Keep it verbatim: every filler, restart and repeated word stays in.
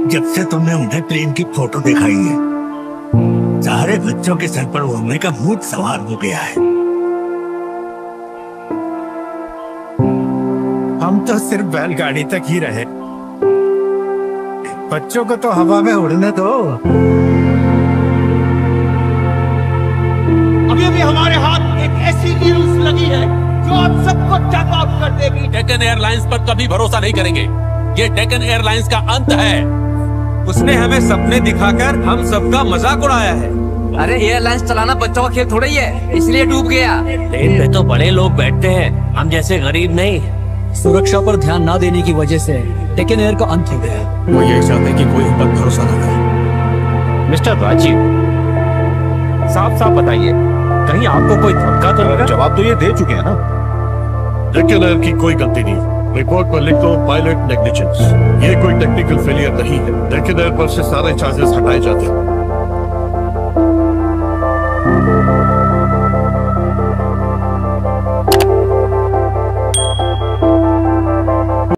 जब से तुमने उन्हें प्लेन की फोटो दिखाई है, सारे बच्चों के सर पर उड़ने का भूत सवार हो गया है। हम तो सिर्फ बैलगाड़ी तक ही रहे, बच्चों को तो हवा में उड़ने दो। अभी अभी हमारे हाथ एक ऐसी न्यूज लगी है जो आप सबको टर्न आउट कर देगी। डेक्कन एयरलाइंस पर कभी भरोसा नहीं करेंगे, ये डेक्कन एयरलाइंस का अंत है। उसने हमें सपने दिखाकर हम सबका मजाक उड़ाया है। अरे एयरलाइंस चलाना बच्चों का खेल थोड़ा ही है, इसलिए डूब गया। प्लेन में तो बड़े लोग बैठते हैं, हम जैसे गरीब नहीं। सुरक्षा पर ध्यान ना देने की वजह से डेक्कन एयर का अंत हो गया। वो ये चाहते हैं कि कोई हम पर भरोसा ना करे। मिस्टर राजीव, साफ साफ बताइए, कहीं आपको कोई धक्का तो नहीं? जवाब तो ये दे चुके हैं ना। डेक्कन एयर की कोई गलती नहीं, रिपोर्ट पर लिख दो पायलट नेग्लिजेंस। ये कोई टेक्निकल फेलियर नहीं है। डेक्कन एयर पर से सारे चार्जेस हटाए जाते हैं।